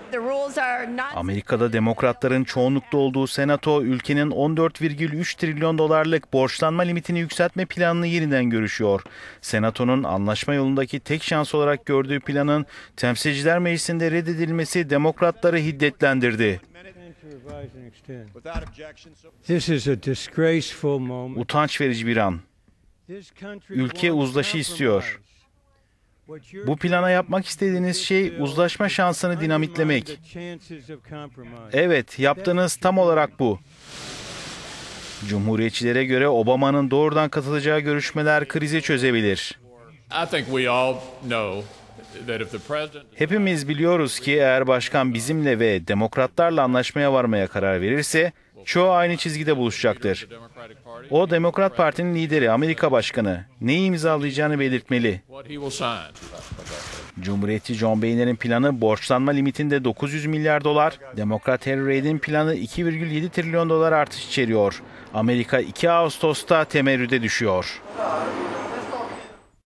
Amerika'da demokratların çoğunlukta olduğu Senato, ülkenin 14,3 trilyon dolarlık borçlanma limitini yükseltme planını yeniden görüşüyor. Senato'nun anlaşma yolundaki tek şans olarak gördüğü planın Temsilciler Meclisi'nde reddedilmesi demokratları hiddetlendirdi. Utanç verici bir an. Ülke uzlaşı istiyor. Bu plana yapmak istediğiniz şey uzlaşma şansını dinamitlemek. Evet, yaptığınız tam olarak bu. Cumhuriyetçilere göre Obama'nın doğrudan katılacağı görüşmeler krizi çözebilir. Hepimiz biliyoruz ki eğer başkan bizimle ve demokratlarla anlaşmaya varmaya karar verirse çoğu aynı çizgide buluşacaktır. O Demokrat Parti'nin lideri, Amerika Başkanı, neyi imzalayacağını belirtmeli. Cumhuriyetçi John Boehner'in planı borçlanma limitinde 900 milyar dolar, Demokrat Harry Reid'in planı 2,7 trilyon dolar artış içeriyor. Amerika 2 Ağustos'ta temerrüde düşüyor.